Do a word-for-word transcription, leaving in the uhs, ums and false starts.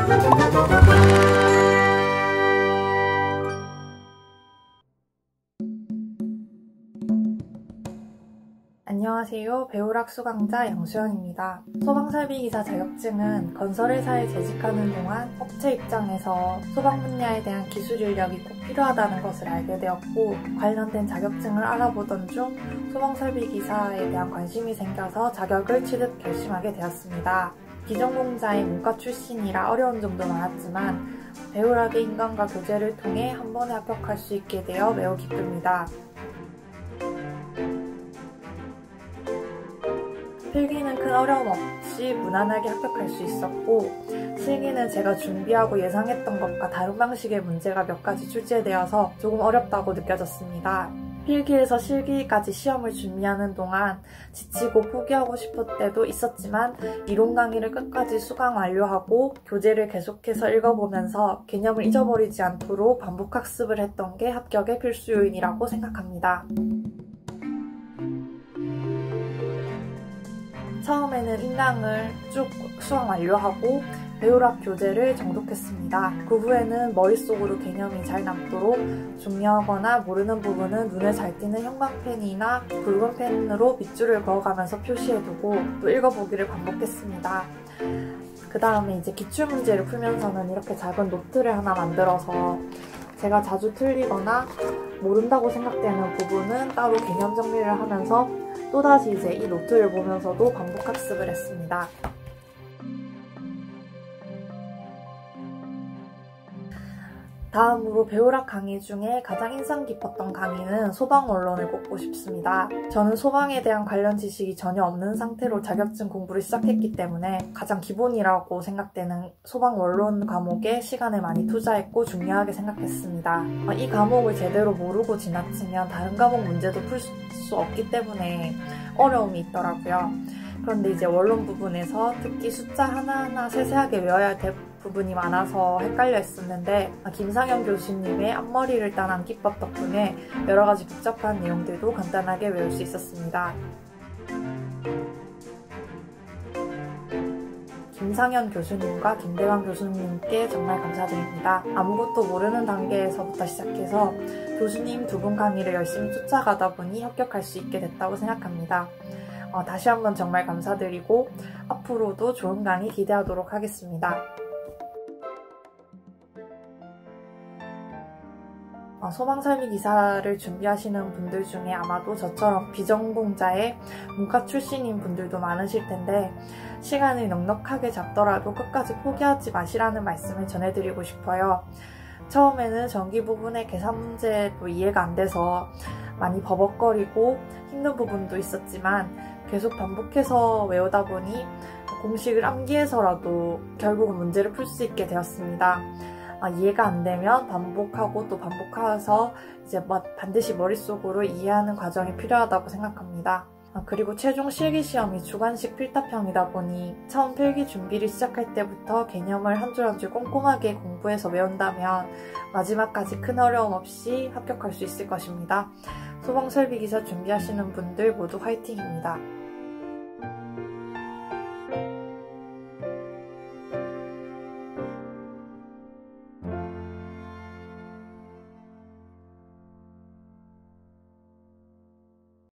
안녕하세요. 배우락 수강자 양수연입니다. 소방설비기사 자격증은 건설회사에 재직하는 동안 업체 입장에서 소방 분야에 대한 기술 인력이 꼭 필요하다는 것을 알게 되었고, 관련된 자격증을 알아보던 중 소방설비기사에 대한 관심이 생겨서 자격을 취득 결심하게 되었습니다. 기존공자의 문과 출신이라 어려운 점도 많았지만 배우락의 인강과 교재를 통해 한 번에 합격할 수 있게 되어 매우 기쁩니다. 필기는 큰 어려움 없이 무난하게 합격할 수 있었고, 실기는 제가 준비하고 예상했던 것과 다른 방식의 문제가 몇 가지 출제되어서 조금 어렵다고 느껴졌습니다. 필기에서 실기까지 시험을 준비하는 동안 지치고 포기하고 싶을 때도 있었지만 이론 강의를 끝까지 수강 완료하고 교재를 계속해서 읽어보면서 개념을 잊어버리지 않도록 반복 학습을 했던 게 합격의 필수 요인이라고 생각합니다. 처음에는 인강을 쭉 수강 완료하고 배우락 교재를 정독했습니다. 그 후에는 머릿속으로 개념이 잘 남도록 중요하거나 모르는 부분은 눈에 잘 띄는 형광펜이나 붉은 펜으로 밑줄을 그어가면서 표시해두고 또 읽어보기를 반복했습니다. 그 다음에 이제 기출문제를 풀면서는 이렇게 작은 노트를 하나 만들어서 제가 자주 틀리거나 모른다고 생각되는 부분은 따로 개념 정리를 하면서 또다시 이제 이 노트를 보면서도 반복 학습을 했습니다. 다음으로 배우락 강의 중에 가장 인상 깊었던 강의는 소방원론을 꼽고 싶습니다. 저는 소방에 대한 관련 지식이 전혀 없는 상태로 자격증 공부를 시작했기 때문에 가장 기본이라고 생각되는 소방원론 과목에 시간을 많이 투자했고 중요하게 생각했습니다. 이 과목을 제대로 모르고 지나치면 다른 과목 문제도 풀 수 없기 때문에 어려움이 있더라고요. 그런데 이제 원론 부분에서 특히 숫자 하나하나 세세하게 외워야 될 부분이 많아서 헷갈려 했었는데, 김상현 교수님의 앞머리를 딴 기법 덕분에 여러 가지 복잡한 내용들도 간단하게 외울 수 있었습니다. 김상현 교수님과 김대광 교수님께 정말 감사드립니다. 아무것도 모르는 단계에서부터 시작해서 교수님 두 분 강의를 열심히 쫓아가다 보니 합격할 수 있게 됐다고 생각합니다. 어, 다시 한번 정말 감사드리고 앞으로도 좋은 강의 기대하도록 하겠습니다. 어, 소방설비기사를 준비하시는 분들 중에 아마도 저처럼 비전공자의 문과 출신인 분들도 많으실 텐데, 시간을 넉넉하게 잡더라도 끝까지 포기하지 마시라는 말씀을 전해드리고 싶어요. 처음에는 전기 부분의 계산 문제도 이해가 안 돼서 많이 버벅거리고 힘든 부분도 있었지만 계속 반복해서 외우다 보니 공식을 암기해서라도 결국은 문제를 풀 수 있게 되었습니다. 아, 이해가 안 되면 반복하고 또 반복해서 이제 반드시 머릿속으로 이해하는 과정이 필요하다고 생각합니다. 아, 그리고 최종 실기시험이 주관식 필답형이다 보니 처음 필기 준비를 시작할 때부터 개념을 한 줄 한 줄 꼼꼼하게 공부해서 외운다면 마지막까지 큰 어려움 없이 합격할 수 있을 것입니다. 소방설비기사 준비하시는 분들 모두 화이팅입니다.